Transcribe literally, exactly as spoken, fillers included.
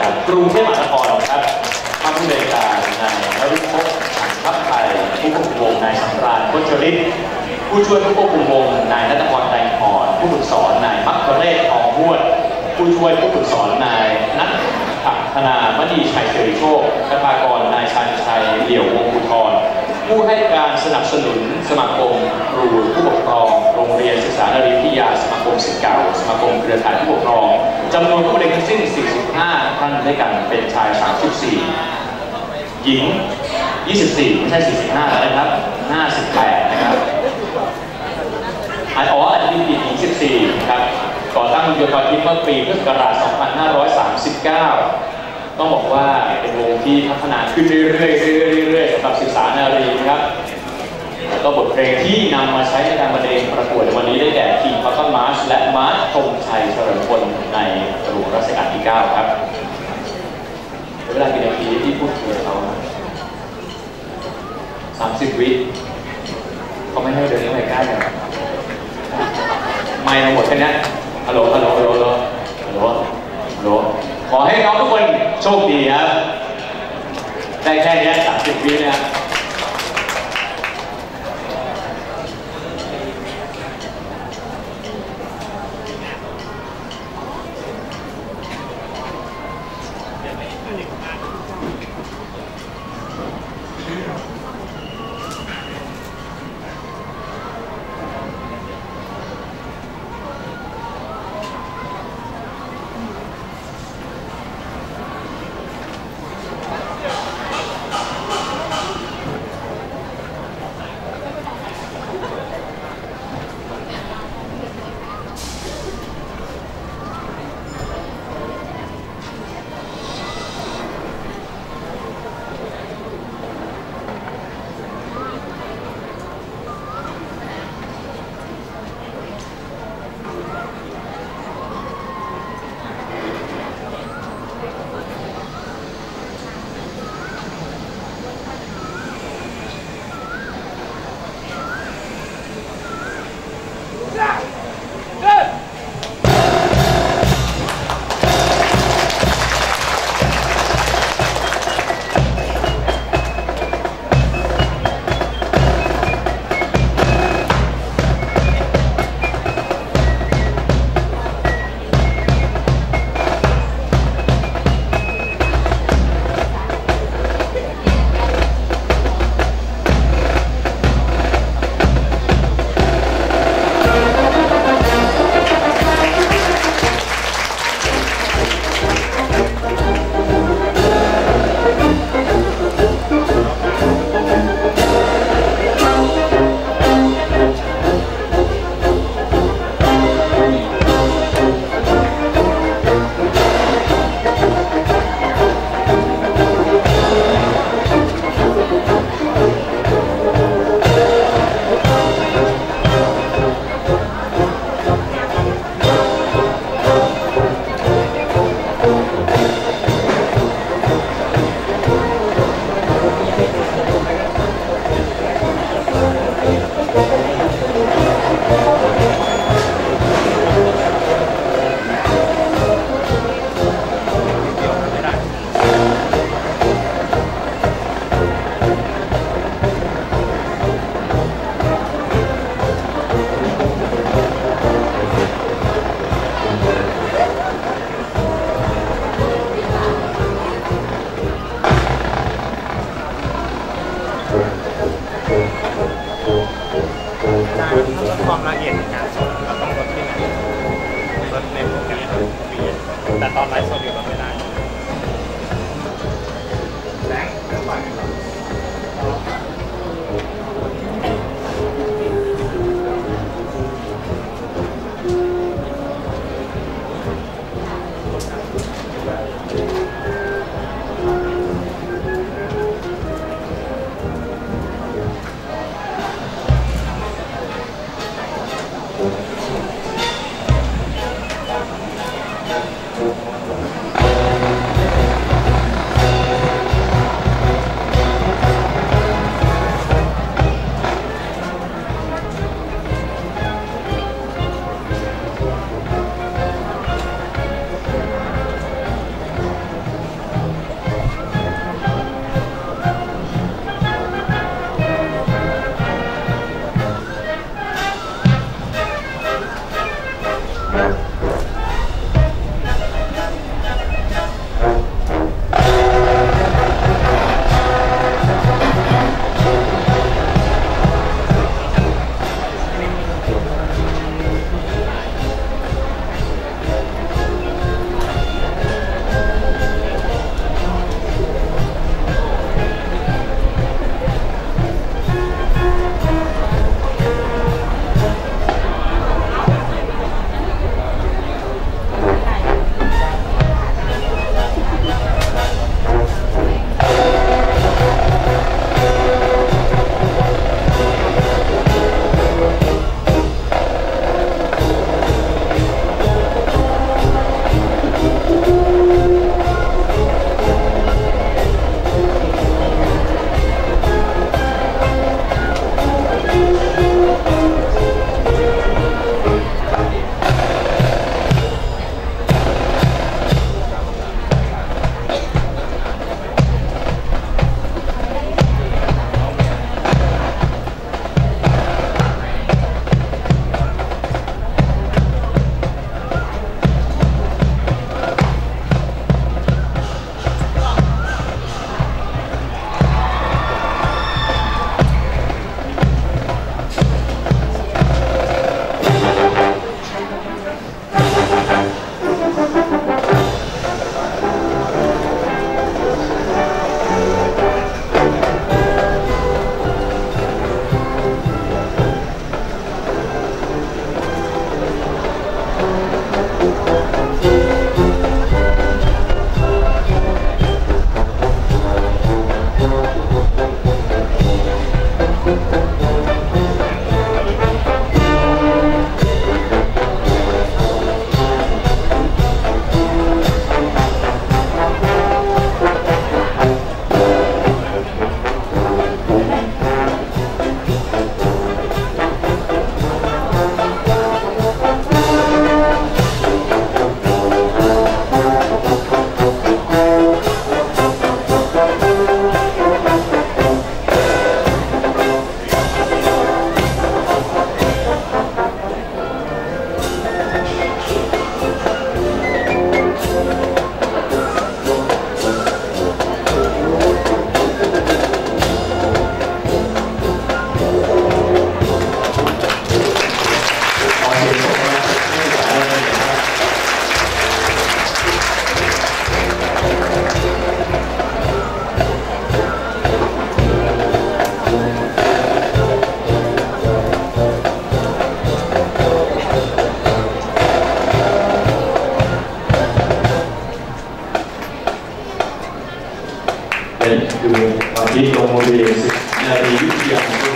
จากกรุงเทพมหานครนะครับท่านผู้บริการนายนฤพงศ์ทัพไทยผู้ควบคุมวงนายสำราญโคชฤทธิ์ผู้ช่วยผู้ควบคุมวงนายณัฐพร ไตรพรผู้ฝึกสอนนายมัคคเรศ ทองหวดผู้ช่วยผู้ฝึกสอนนายนัทธนามณีชัยเสรีโชคคณากรนายชันชัยเหลี่ยววงศ์ภูธรผู้ให้การสนับสนุนสมาคมครูผู้ปกครองโรงเรียนศึกษานรีวิทยาสมาคมศิษย์เก่าสมาคมเครือข่ายผู้ปกครองจำนวนผู้เรียนทั้งสิ้นสี่สิบห้าท่านด้วยกันเป็นชายสามสิบสี่หญิงยี่สิบสี่ไม่ใช่สี่สิบห้าแล้วนะครับห้าสิบแปดนะครับอ๋ออันที่ผิดหญิงสิบสี่ครับก่อตั้งโยธาทิพย์เมื่อปีพุทธศักราชสองพันห้าร้อยสามสิบเก้าต้องบอกว่าเป็นวงที่พัฒนาขึ้นเรื่อยๆเรื่อยๆเรื่อยๆสำหรับศึกษานารีนะครับแล้วก็บทเพลงที่นำมาใช้ในการบรรเลงประกวดในวันนี้ได้แก่ King Cotton March และมาร์ชธงชัยเฉลิมพลในหลวงรัชกาลที่เก้าครับเวลากี่นาทีที่พูดคุยกับเขาสามสิบวิเขาไม่ให้เดินเข้าไปใกล้กันไม่ทั้งหมดแค่นี้ฮัลโหลฮัลโหลฮัลโหลฮัลโหลฮัลโหลขอให้น้องทุกคนโชคดีครับได้แค่นี้สามสิบวินะความละเอียดในการสดเราต้องลดที่ไหนลดในโปรแกรมเปลี่ยนแต่ตอนไลฟ์สดอยู่ลดไม่ได้แรงเกินไปเป็นคือวันที่ลงมือเรียนสิบนาทีวิทยา